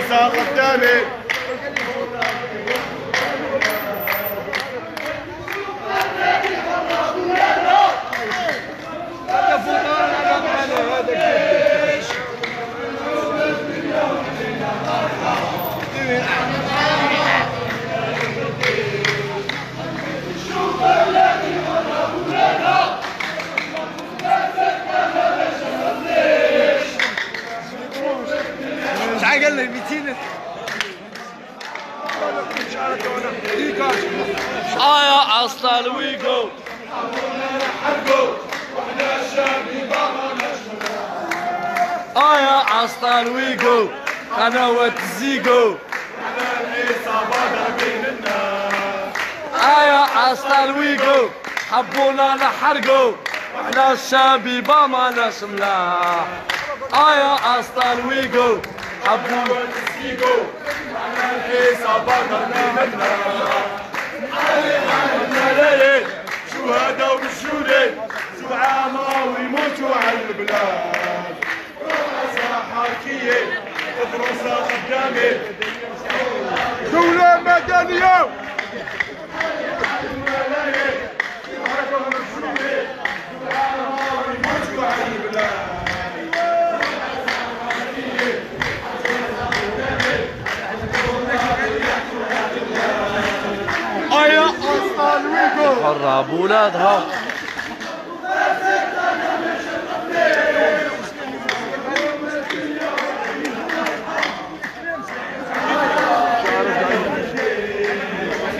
تدرسها قدامي. قال لي 200 يا اصلا الويجو يا اصلا الويجو قنوات الزيجو يا اصلا الويجو حبونا نحرقو احنا الشبيبه ماناش ملاح يا اصلا الويجو حبونا الزيجو احنا الحسابات منا. شهداء وبالجودين سبعة ويموتوا على البلاد. رؤساء حركية دروسها قدامي. دولة مدنية حرة بولادها.